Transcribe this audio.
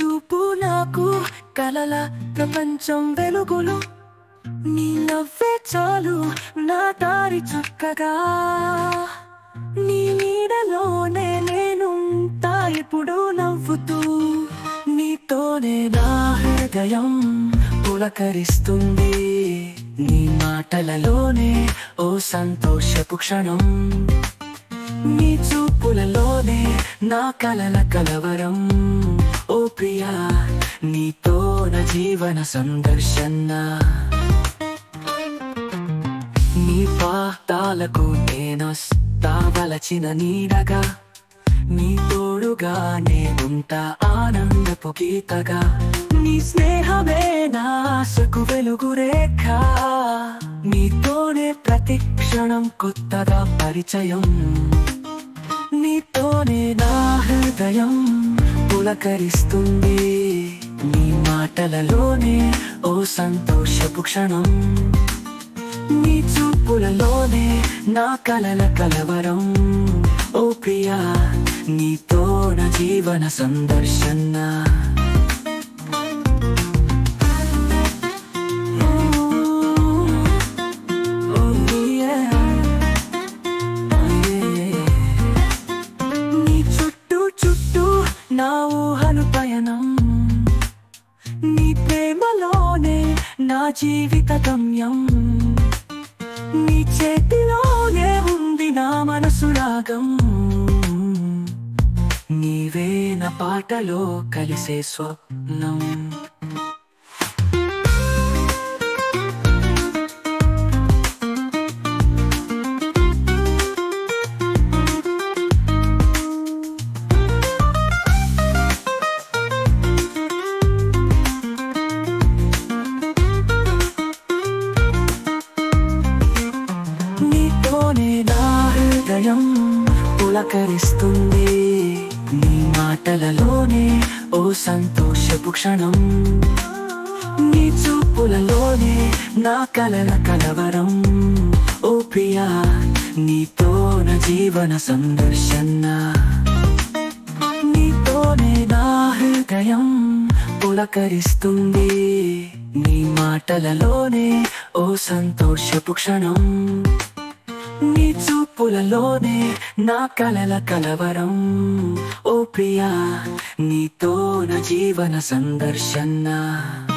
చూపు నాకు కలల ప్రపంచం వెలుగులు, నీ నవ్వే చాలు నా దారి చక్కగా, నీ నీడలోనే నేనుంటా ఎప్పుడు నవ్వుతూ, నీతోనే నా హృదయం పులకరిస్తుంది, నీ మాటలలోనే ఓ సంతోషపు క్షణం, నీ చూపులలోనే నా కలల కలవరం. ఓ ప్రియా, నీతో నా జీవన సందర్శన, నీ పాదాలకు నేనొస్తావలచిన నీడగా, నీ తోడుగా నేనుంటా ఆనందపు గీతగా, నీ స్నేహమే నా ఆశకు వెలుగు రేఖ, నీతోనే ప్రతి క్షణం కొత్తగా పరిచయం, నీతోనే నా హృదయం పులకరిస్తుంది, నీ మాటలలోనే ఓ సంతోషపు క్షణం, నీ చూపులలోనే నా కలల కలవరం. ఓ ప్రియా, నీతో నా జీవన సందర్శన. నీ చుట్టూ చుట్టూ నా ఊహలు పయనం, నీ ప్రేమలోనే నా జీవిత గమ్యం, నీ చేతిలోనే ఉంది నా మనసు రాగం, నీవే నా పాటలో కలిసే స్వప్నం. నీతోనే నా హృదయం పులకరిస్తుంది, నీ మాటలలోనే ఓ సంతోషపు క్షణం, నీ చూపులలోనే నా కలల కలవరం. ఓ ప్రియా, నీతో నా జీవన సందర్శన, నీతోనే నా హృదయం పులకరిస్తుంది, నీ మాటలలోనే ఓ సంతోషపు క్షణం, నీ చూపులలోనే నా కలల కలవరం. ఓ ప్రియా, నీతో నా జీవన సందర్శన.